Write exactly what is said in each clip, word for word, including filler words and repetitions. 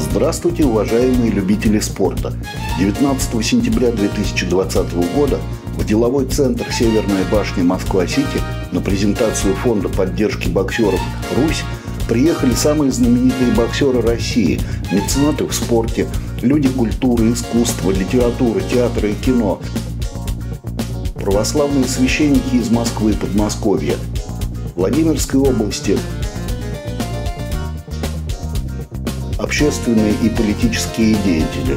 Здравствуйте, уважаемые любители спорта! девятнадцатого сентября две тысячи двадцатого года в деловой центр Северная башня Москва-Сити на презентацию фонда поддержки боксеров «Русь» приехали самые знаменитые боксеры России, меценаты в спорте, люди культуры, искусства, литературы, театра и кино, православные священники из Москвы и Подмосковья, Владимирской области, общественные и политические деятели.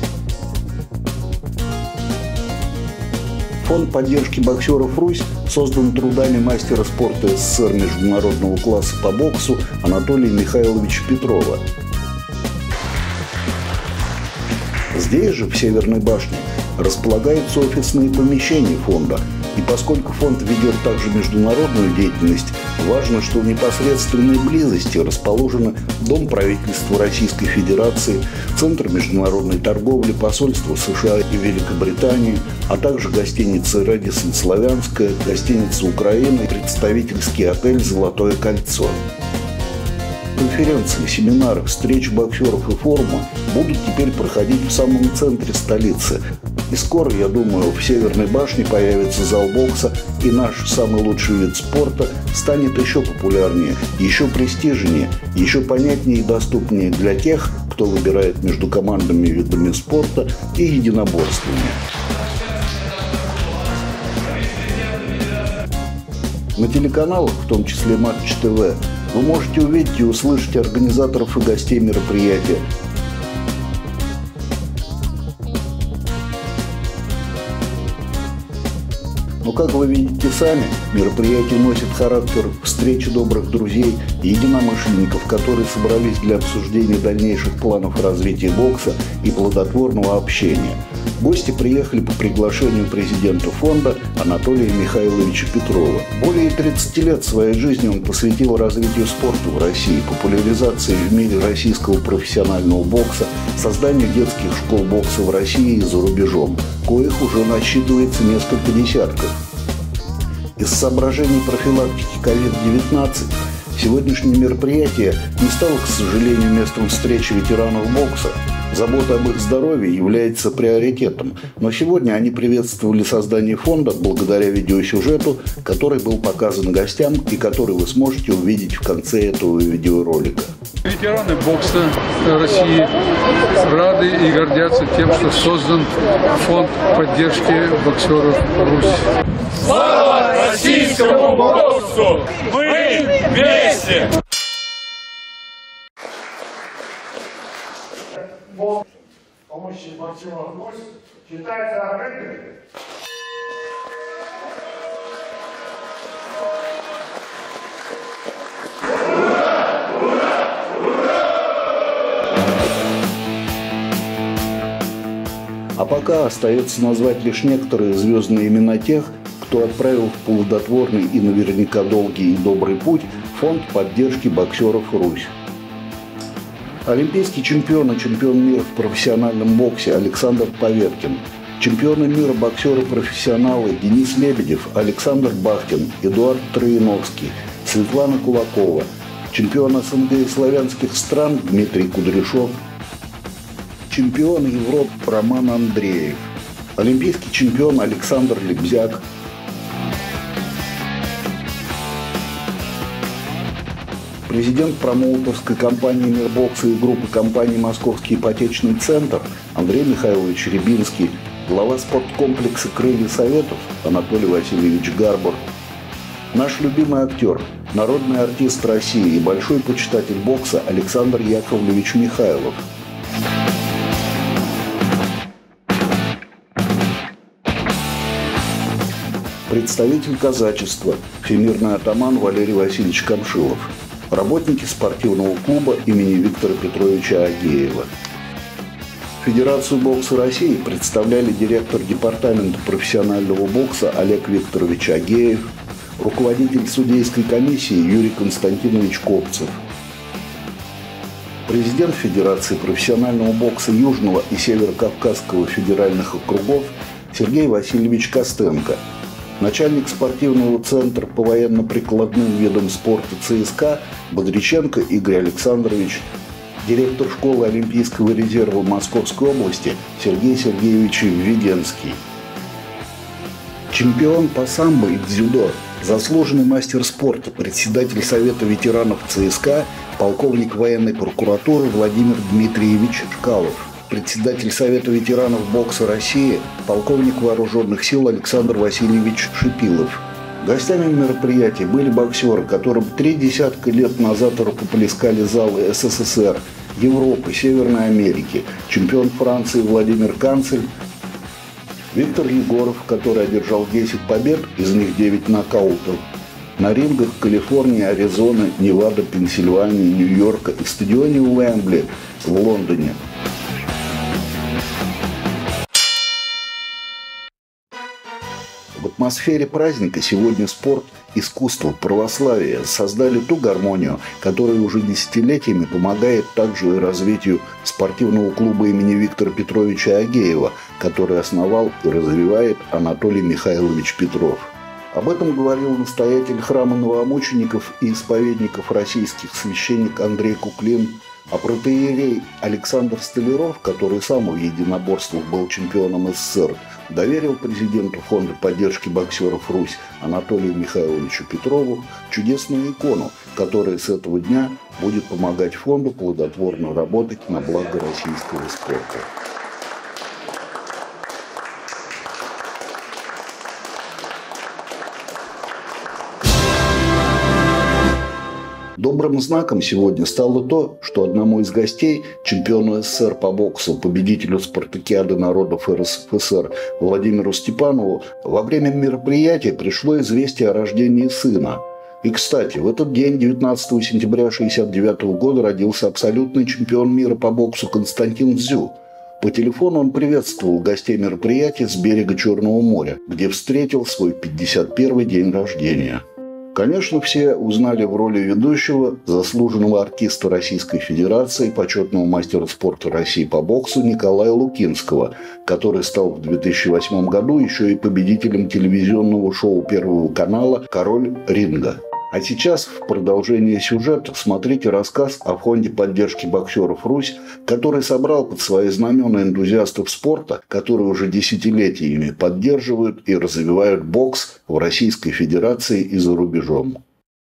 Фонд поддержки боксеров «Русь» создан трудами мастера спорта СССР международного класса по боксу Анатолия Михайловича Петрова. Здесь же, в Северной башне, располагаются офисные помещения фонда. И поскольку фонд ведет также международную деятельность, важно, что в непосредственной близости расположены Дом правительства Российской Федерации, Центр международной торговли, посольство США и Великобритании, а также гостиница «Рэдиссон Славянская», гостиница «Украина» и представительский отель «Золотое кольцо». Конференции, семинары, встречи боксеров и форума будут теперь проходить в самом центре столицы. И скоро, я думаю, в Северной башне появится зал бокса, и наш самый лучший вид спорта станет еще популярнее, еще престижнее, еще понятнее и доступнее для тех, кто выбирает между командными видами спорта и единоборствами. На телеканалах, в том числе Матч ТВ, вы можете увидеть и услышать организаторов и гостей мероприятия. Но, как вы видите сами, мероприятие носит характер встречи добрых друзей и единомышленников, которые собрались для обсуждения дальнейших планов развития бокса и плодотворного общения. Гости приехали по приглашению президента фонда Анатолия Михайловича Петрова. Более тридцати лет своей жизни он посвятил развитию спорта в России, популяризации в мире российского профессионального бокса, созданию детских школ бокса в России и за рубежом, коих уже насчитывается несколько десятков. Из соображений профилактики ковид девятнадцать сегодняшнее мероприятие не стало, к сожалению, местом встречи ветеранов бокса. Забота об их здоровье является приоритетом, но сегодня они приветствовали создание фонда благодаря видеосюжету, который был показан гостям и который вы сможете увидеть в конце этого видеоролика. Ветераны бокса России рады и гордятся тем, что создан фонд поддержки боксеров «Русь». Слава российскому боксу! Мы вместе! Бокс, помощи боксеров «Русь» считается открытым. А пока остается назвать лишь некоторые звездные имена тех, кто отправил в плодотворный и наверняка долгий и добрый путь фонд поддержки боксеров «Русь». Олимпийский чемпион и чемпион мира в профессиональном боксе Александр Поветкин, чемпионы мира боксеры-профессионалы Денис Лебедев, Александр Бахтин, Эдуард Троиновский, Светлана Кулакова, чемпион СНГ и славянских стран Дмитрий Кудряшов, чемпион Европы Роман Андреев, олимпийский чемпион Александр Лебзяк, президент промоутерской компании «Мир бокса» и группы компаний «Московский ипотечный центр» Андрей Михайлович Рябинский, глава спорткомплекса «Крылья Советов» Анатолий Васильевич Гарбур, наш любимый актер, народный артист России и большой почитатель бокса Александр Яковлевич Михайлов, представитель казачества, всемирный атаман Валерий Васильевич Камшилов, работники спортивного клуба имени Виктора Петровича Агеева. Федерацию бокса России представляли директор департамента профессионального бокса Олег Викторович Агеев, руководитель судейской комиссии Юрий Константинович Копцев, президент Федерации профессионального бокса Южного и Северокавказского федеральных округов Сергей Васильевич Костенко, начальник спортивного центра по военно-прикладным видам спорта ЦСКА Бодриченко Игорь Александрович, директор школы Олимпийского резерва Московской области Сергей Сергеевич Введенский. Чемпион по самбо и дзюдо, заслуженный мастер спорта, председатель Совета ветеранов ЦСКА, полковник военной прокуратуры Владимир Дмитриевич Чкалов, председатель Совета ветеранов бокса России, полковник вооруженных сил Александр Васильевич Шипилов. Гостями мероприятия были боксеры, которым три десятка лет назад рукоплескали залы СССР, Европы, Северной Америки, чемпион Франции Владимир Канцель, Виктор Егоров, который одержал десять побед, из них девять нокаутов, на рингах Калифорнии, Аризоны, Невада, Пенсильвании, Нью-Йорка и стадионе Уэмбли в Лондоне. В атмосфере праздника сегодня спорт, искусство, православие создали ту гармонию, которая уже десятилетиями помогает также и развитию спортивного клуба имени Виктора Петровича Агеева, который основал и развивает Анатолий Михайлович Петров. Об этом говорил настоятель храма новомучеников и исповедников российских священник Андрей Куклин, а протоиерей Александр Столяров, который сам в единоборствах был чемпионом СССР, доверил президенту Фонда поддержки боксеров «Русь» Анатолию Михайловичу Петрову чудесную икону, которая с этого дня будет помогать фонду плодотворно работать на благо российского спорта. Добрым знаком сегодня стало то, что одному из гостей, чемпиону СССР по боксу, победителю спартакиады народов РСФСР Владимиру Степанову, во время мероприятия пришло известие о рождении сына. И, кстати, в этот день, девятнадцатого сентября тысяча девятьсот шестьдесят девятого года, родился абсолютный чемпион мира по боксу Константин Дзю. По телефону он приветствовал гостей мероприятия с берега Черного моря, где встретил свой пятьдесят первый день рождения. Конечно, все узнали в роли ведущего заслуженного артиста Российской Федерации, почетного мастера спорта России по боксу Николая Лукинского, который стал в две тысячи восьмом году еще и победителем телевизионного шоу Первого канала «Король ринга». А сейчас, в продолжение сюжета, смотрите рассказ о фонде поддержки боксеров «Русь», который собрал под свои знамена энтузиастов спорта, которые уже десятилетиями поддерживают и развивают бокс в Российской Федерации и за рубежом.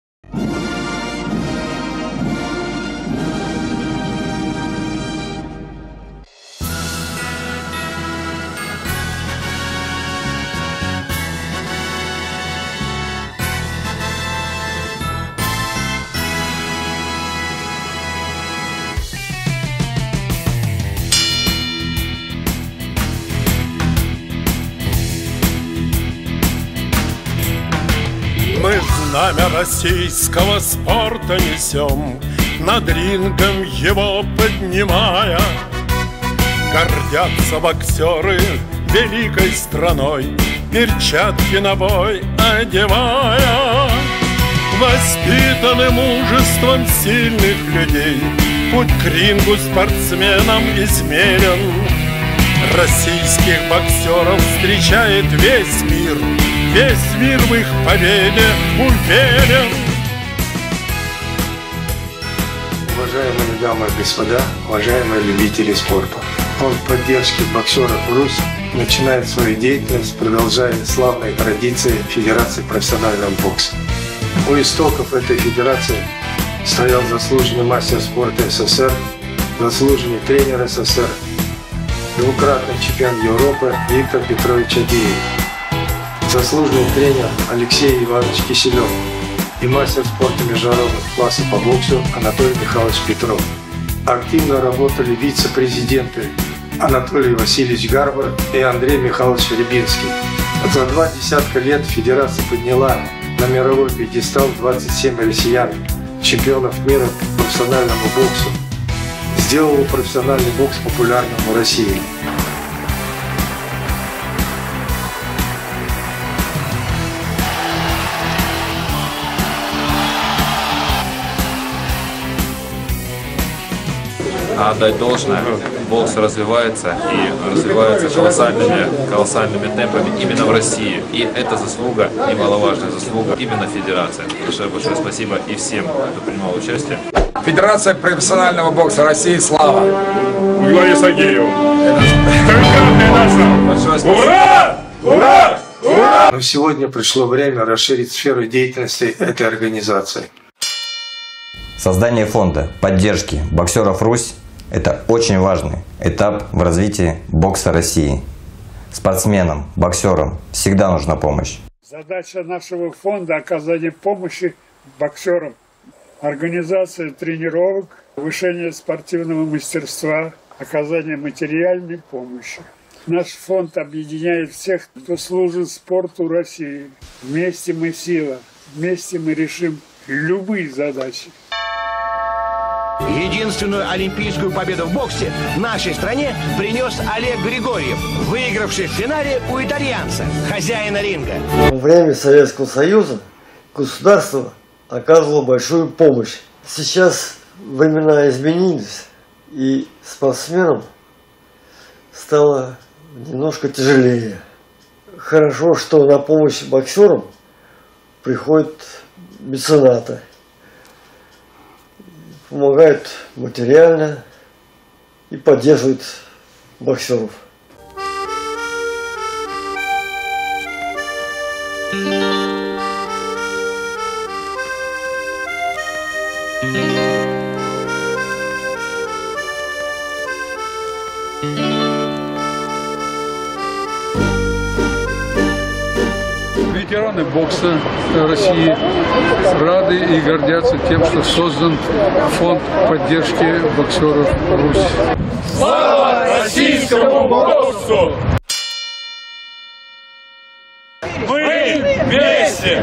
Мы знамя российского спорта несем, над рингом его поднимая. Гордятся боксеры великой страной, перчатки на бой одевая. Воспитаны мужеством сильных людей, путь к рингу спортсменам измерен. Российских боксеров встречает весь мир, весь мир в их победе уверен. Уважаемые дамы и господа, уважаемые любители спорта, фонд поддержки боксеров «Русь» начинает свою деятельность, продолжая славные традиции Федерации профессионального бокса. У истоков этой федерации стоял заслуженный мастер спорта СССР, заслуженный тренер СССР, двукратный чемпион Европы Виктор Петрович Агеев, заслуженный тренер Алексей Иванович Киселев и мастер спорта международных классов по боксу Анатолий Михайлович Петров. Активно работали вице-президенты Анатолий Васильевич Гарбар и Андрей Михайлович Рябинский. За два десятка лет федерация подняла на мировой пьедестал двадцать семь россиян, чемпионов мира по профессиональному боксу, сделала профессиональный бокс популярным в России. отдать должное, бокс развивается и развивается колоссальными, колоссальными темпами именно в России. И это заслуга, немаловажная заслуга именно федерации. Большое-большое спасибо и всем, кто принимал участие. Федерация профессионального бокса России, слава! Главе Сагееву! Ура! Ура! Ура! Но сегодня пришло время расширить сферу деятельности этой организации. Создание фонда поддержки боксеров Русь – это очень важный этап в развитии бокса России. Спортсменам, боксерам всегда нужна помощь. Задача нашего фонда – оказание помощи боксерам, организация тренировок, повышение спортивного мастерства, оказание материальной помощи. Наш фонд объединяет всех, кто служит спорту России. Вместе мы сила, вместе мы решим любые задачи. Единственную олимпийскую победу в боксе нашей стране принес Олег Григорьев, выигравший в финале у итальянца, хозяина ринга. Во время Советского Союза государство оказывало большую помощь. Сейчас времена изменились, и спортсменам стало немножко тяжелее. Хорошо, что на помощь боксерам приходят меценаты. Помогают материально и поддерживают боксеров. Ветераны бокса России рады и гордятся тем, что создан фонд поддержки боксеров Русь. Слава российскому боксу! Мы вместе!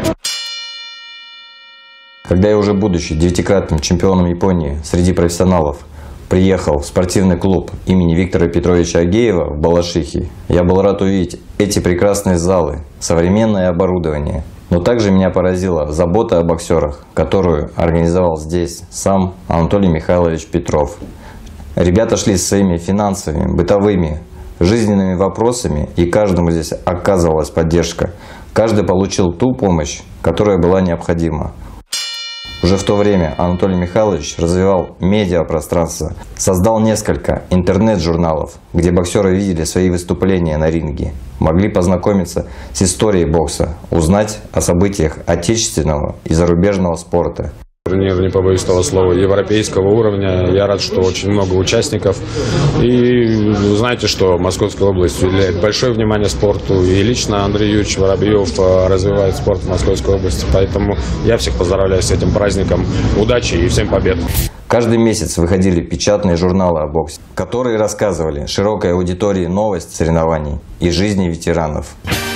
Когда я уже будучи девятикратным чемпионом Японии среди профессионалов приехал в спортивный клуб имени Виктора Петровича Агеева в Балашихе, я был рад увидеть эти прекрасные залы, современное оборудование. Но также меня поразила забота о боксерах, которую организовал здесь сам Анатолий Михайлович Петров. Ребята шли с своими финансовыми, бытовыми, жизненными вопросами, и каждому здесь оказывалась поддержка. Каждый получил ту помощь, которая была необходима. Уже в то время Анатолий Михайлович развивал медиапространство, создал несколько интернет-журналов, где боксеры видели свои выступления на ринге, могли познакомиться с историей бокса, узнать о событиях отечественного и зарубежного спорта. Турнир, не побоюсь этого слова, европейского уровня. Я рад, что очень много участников. И знаете, что Московская область уделяет большое внимание спорту. И лично Андрей Юрьевич Воробьев развивает спорт в Московской области. Поэтому я всех поздравляю с этим праздником. Удачи и всем побед! Каждый месяц выходили печатные журналы о боксе, которые рассказывали широкой аудитории новости соревнований и жизни ветеранов.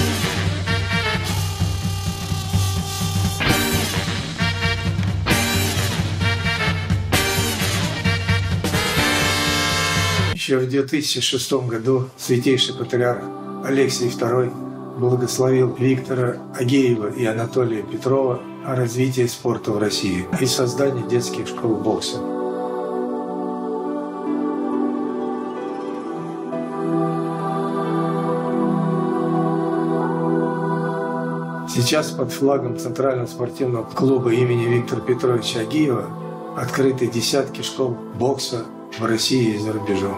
Еще в две тысячи шестом году святейший патриарх Алексий второй благословил Виктора Агеева и Анатолия Петрова о развитии спорта в России и создании детских школ бокса. Сейчас под флагом Центрального спортивного клуба имени Виктора Петровича Агеева открыты десятки школ бокса в России и за рубежом.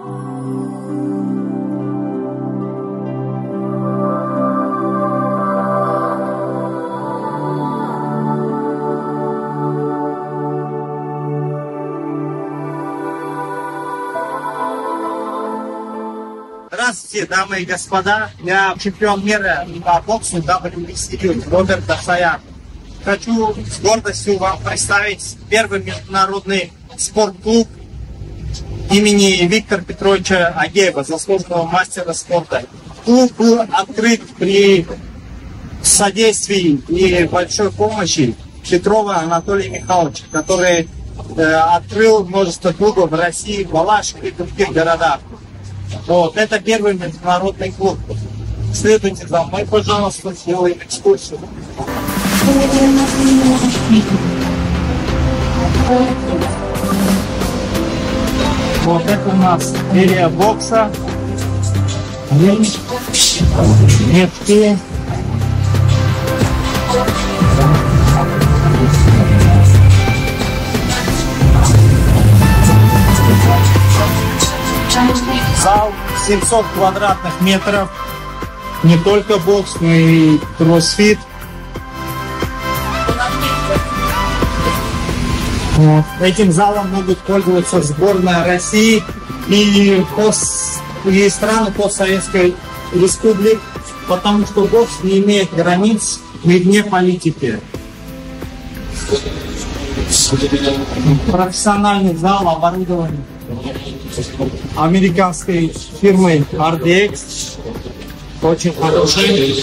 Здравствуйте, дамы и господа. Я чемпион мира по боксу дабл ю би си Роберт Асаян. Хочу с гордостью вам представить первый международный спортклуб имени Виктора Петровича Агеева, заслуженного мастера спорта. Клуб был открыт при содействии и большой помощи Петрова Анатолия Михайловича, который э, открыл множество клубов в России, в Балашихе и других городах. Вот, это первый международный клуб. Следуйте за мной, пожалуйста, сделаем экскурсию. Вот это у нас серия бокса. Метки. Зал семьсот квадратных метров. Не только бокс, но и кроссфит. Вот. Этим залом могут пользоваться сборная России и, пост... и страны постсоветской республики, потому что бокс не имеет границ вне политики. Профессиональный зал оборудован американской фирмой ар ди экс. Очень хороший.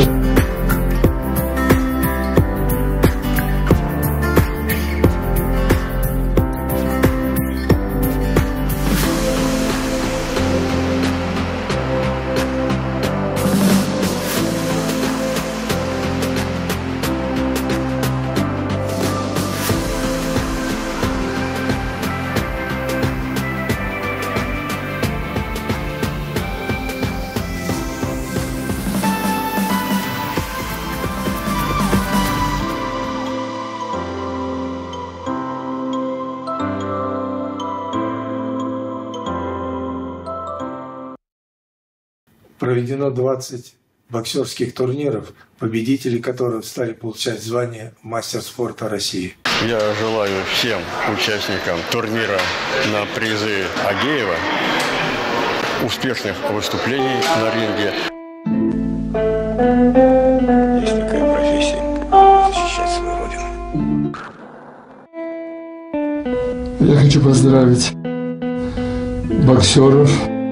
Проведено двадцать боксерских турниров, победители которых стали получать звание мастер спорта России. Я желаю всем участникам турнира на призы Агеева успешных выступлений на ринге. Есть такая профессия – защищать свою родину. Я хочу поздравить боксеров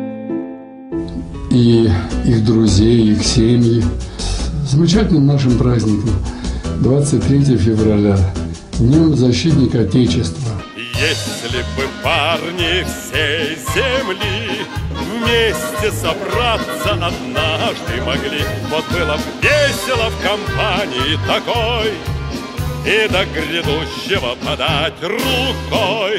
и их друзей, их семьи с замечательным нашим праздником двадцать третьего февраля, Днем защитника Отечества. Если бы парни всей земли вместе собраться однажды могли, вот было бы весело в компании такой, и до грядущего подать рукой.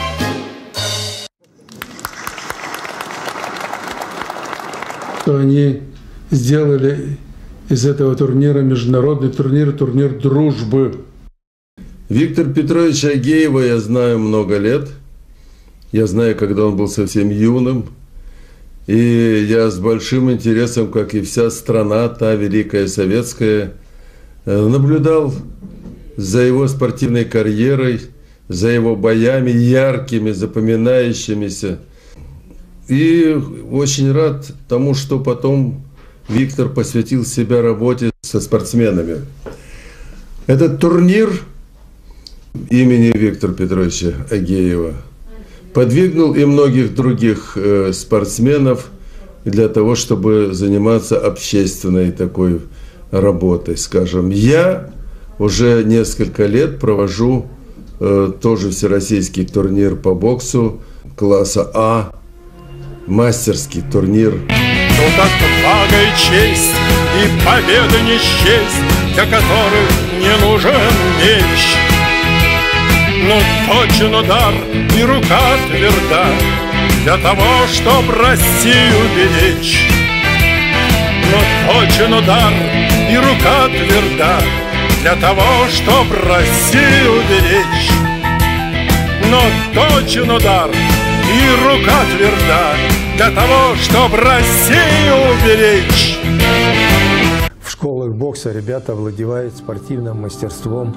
Что они сделали из этого турнира международный турнир, турнир дружбы. Виктор Петрович Агеева я знаю много лет. Я знаю, когда он был совсем юным. И я с большим интересом, как и вся страна, та великая советская, наблюдал за его спортивной карьерой, за его боями яркими, запоминающимися. И очень рад тому, что потом Виктор посвятил себя работе со спортсменами. Этот турнир имени Виктора Петровича Агеева подвигнул и многих других э, спортсменов для того, чтобы заниматься общественной такой работой, скажем. Я уже несколько лет провожу э, тоже всероссийский турнир по боксу класса А, мастерский турнир. Ну так благо и честь, и победа не счесть, для которых не нужен меч. Но точен удар, и рука тверда, для того, чтоб Россию беречь. Но точен удар, и рука тверда, для того, чтоб Россию беречь. Но точен удар, и рука тверда, для того, чтоб Россию беречь. В школах бокса ребята овладевают спортивным мастерством.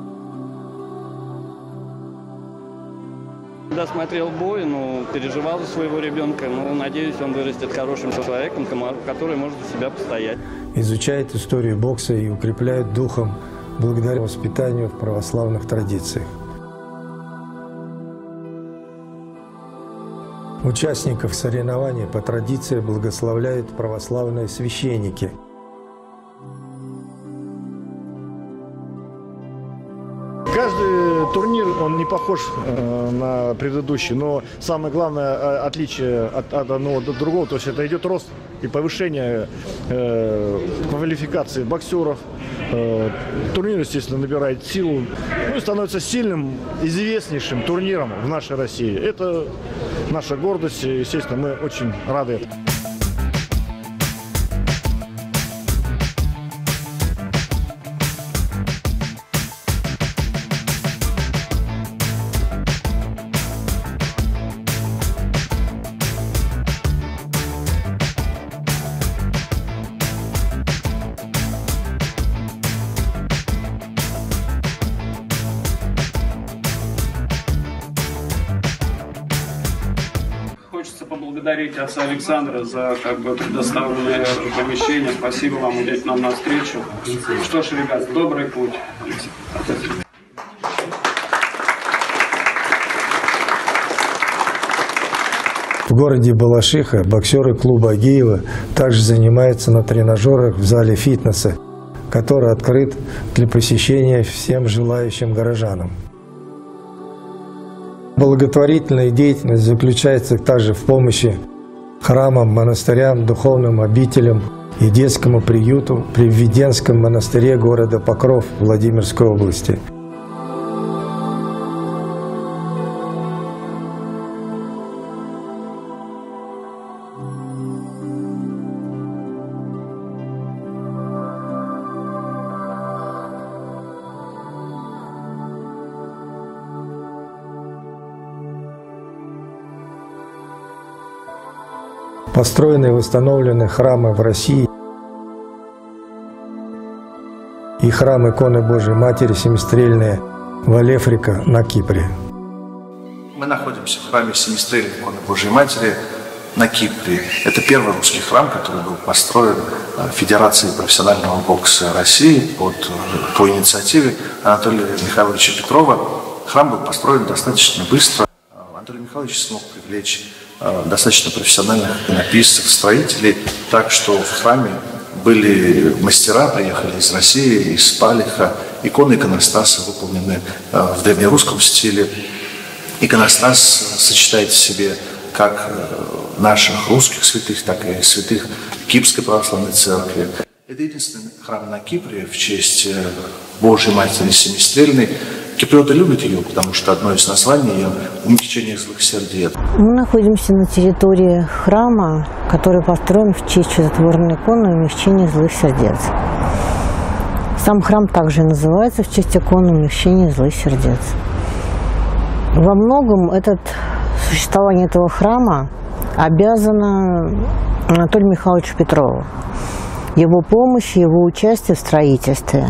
Когда смотрел бой, ну, переживал за своего ребенка, но надеюсь, он вырастет хорошим человеком, который может за себя постоять. Изучает историю бокса и укрепляет духом благодаря воспитанию в православных традициях. Участников соревнований по традиции благословляют православные священники. Каждый турнир, он не похож э, на предыдущий, но самое главное э, отличие от, от одного до другого, то есть это идет рост и повышение э, квалификации боксеров. Э, турнир, естественно, набирает силу, ну и становится сильным, известнейшим турниром в нашей России. Это наша гордость. Естественно, мы очень рады этому. Хочется поблагодарить отца Александра за как бы предоставленное помещение. Спасибо вам, идите нам навстречу. Что ж, ребят, добрый путь. В городе Балашиха боксеры клуба Агеева также занимаются на тренажерах в зале фитнеса, который открыт для посещения всем желающим горожанам. Благотворительная деятельность заключается также в помощи храмам, монастырям, духовным обителям и детскому приюту при Введенском монастыре города Покров Владимирской области. Построены и восстановлены храмы в России и храм иконы Божией Матери Семистрельная в Алефрика на Кипре. Мы находимся в храме Семистрельной иконы Божией Матери на Кипре. Это первый русский храм, который был построен Федерацией профессионального бокса России под, по инициативе Анатолия Михайловича Петрова. Храм был построен достаточно быстро. Анатолий Михайлович смог привлечь достаточно профессиональных иконописцев, строителей, так что в храме были мастера, приехали из России, из Палиха. Иконы иконостаса выполнены в древнерусском стиле. Иконостас сочетает в себе как наших русских святых, так и святых Кипрской православной церкви. Это единственный храм на Кипре в честь Божьей Матери Семистрельной. Киприоты любят ее, потому что одно из названий ее – умягчение злых сердец. Мы находимся на территории храма, который построен в честь чудотворной иконы умягчения злых сердец. Сам храм также называется в честь иконы умягчения злых сердец. Во многом этот, существование этого храма обязано Анатолию Михайловичу Петрову, его помощи, его участию в строительстве.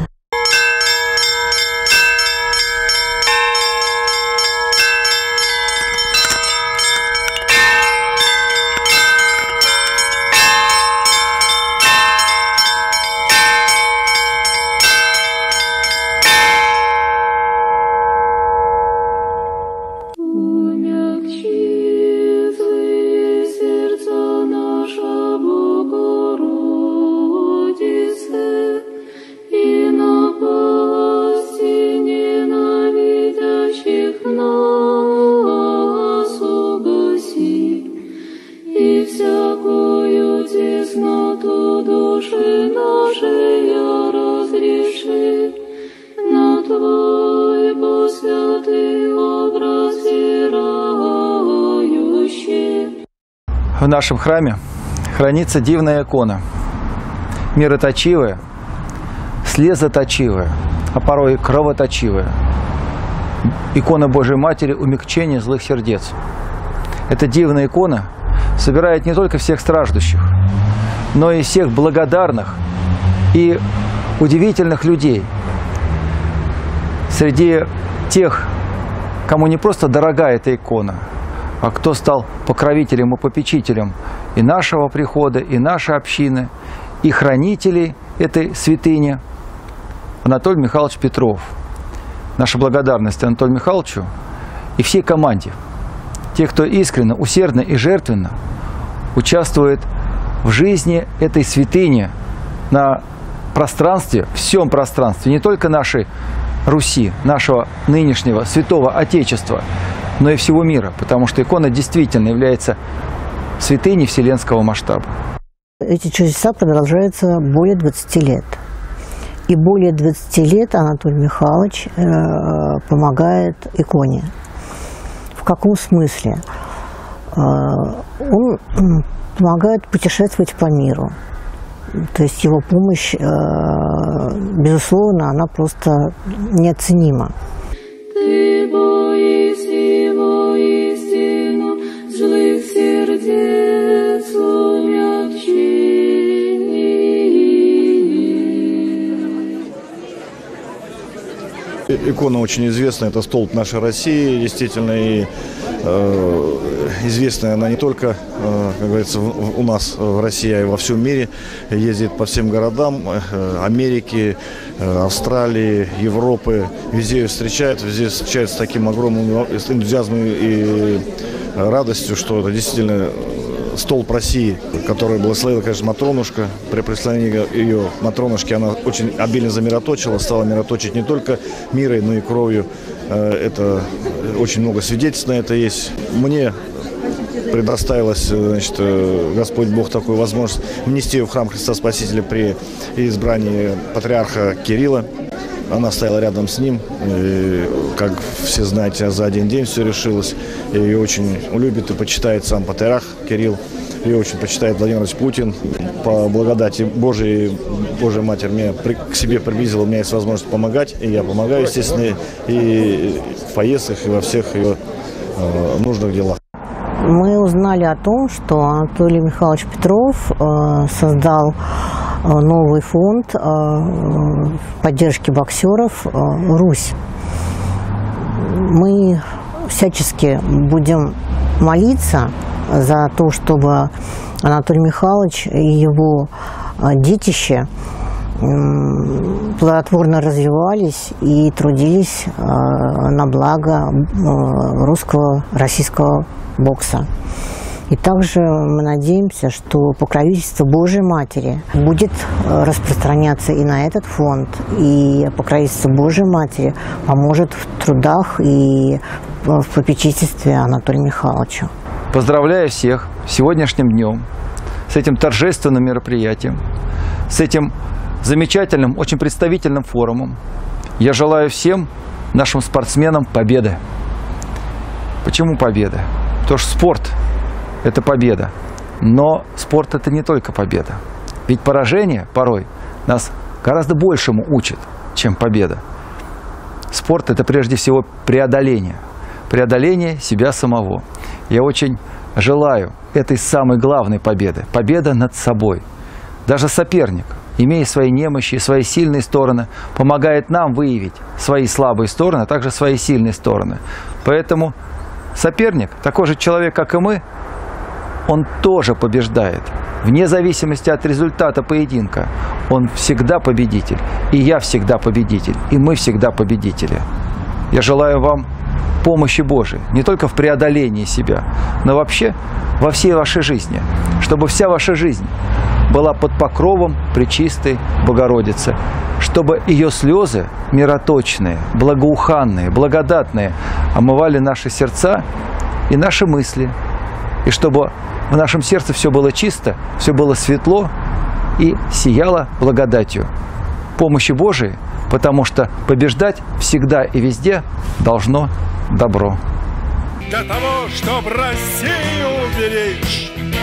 В нашем храме хранится дивная икона, мироточивая, слезоточивая, а порой кровоточивая. Икона Божией Матери умягчения злых сердец. Эта дивная икона собирает не только всех страждущих, но и всех благодарных и удивительных людей. Среди тех, кому не просто дорога эта икона, а кто стал покровителем и попечителем и нашего прихода, и нашей общины, и хранителей этой святыни, Анатолий Михайлович Петров. Наша благодарность Анатолию Михайловичу и всей команде, тех, кто искренне, усердно и жертвенно участвует в жизни этой святыни на пространстве, всем пространстве, не только нашей Руси, нашего нынешнего святого Отечества, но и всего мира, потому что икона действительно является святыней вселенского масштаба. Эти чудеса продолжаются более двадцати лет. И более двадцати лет Анатолий Михайлович э, помогает иконе. В каком смысле? он помогает путешествовать по миру. То есть его помощь, безусловно, она просто неоценима. Ты боись его истину, злых сердец умягчи. Икона очень известная, это столб нашей России, действительно, и э, известная она не только, э, как говорится, в, у нас в России, а и во всем мире. Ездит по всем городам э, Америки, э, Австралии, Европы, везде ее встречают, везде встречают с таким огромным энтузиазмом и радостью, что это действительно столб России, который благословила, конечно, Матронушка. При прислонении ее Матронушки она очень обильно замироточила, стала мироточить не только мирой, но и кровью. Это очень много свидетельств на это есть. Мне предоставилось, значит, Господь Бог такую возможность внести ее в храм Христа Спасителя при избрании патриарха Кирилла. Она стояла рядом с ним. И, как все знаете, за один день все решилось. Ее очень любит и почитает сам патриарх Кирилл. Ее очень почитает Владимир Владимирович Путин. По благодати Божией, Божья Матерь меня при, к себе приблизила, у меня есть возможность помогать. И я помогаю, естественно, и в поездках, и во всех ее э, нужных делах. Мы узнали о том, что Анатолий Михайлович Петров э, создал новый фонд поддержки боксеров «Русь». Мы всячески будем молиться за то, чтобы Анатолий Михайлович и его детище плодотворно развивались и трудились на благо русского, российского бокса. И также мы надеемся, что покровительство Божьей Матери будет распространяться и на этот фонд, и покровительство Божьей Матери поможет в трудах и в попечительстве Анатолию Михайловичу. Поздравляю всех с сегодняшним днем, с этим торжественным мероприятием, с этим замечательным, очень представительным форумом. Я желаю всем нашим спортсменам победы. Почему победа? Потому что спорт – это победа. Но спорт – это не только победа. Ведь поражение порой нас гораздо большему учит, чем победа. Спорт – это прежде всего преодоление. Преодоление себя самого. Я очень желаю этой самой главной победы. Победа над собой. Даже соперник, имея свои немощи, свои сильные стороны, помогает нам выявить свои слабые стороны, а также свои сильные стороны. Поэтому соперник, такой же человек, как и мы, он тоже побеждает. Вне зависимости от результата поединка, он всегда победитель. И я всегда победитель. И мы всегда победители. Я желаю вам помощи Божией. Не только в преодолении себя, но вообще во всей вашей жизни. Чтобы вся ваша жизнь была под покровом Пречистой Богородицы. Чтобы ее слезы мироточные, благоуханные, благодатные омывали наши сердца и наши мысли. И чтобы в нашем сердце все было чисто, все было светло и сияло благодатью. Помощи Божией, потому что побеждать всегда и везде должно добро. Для того, чтобы Россию уберечь,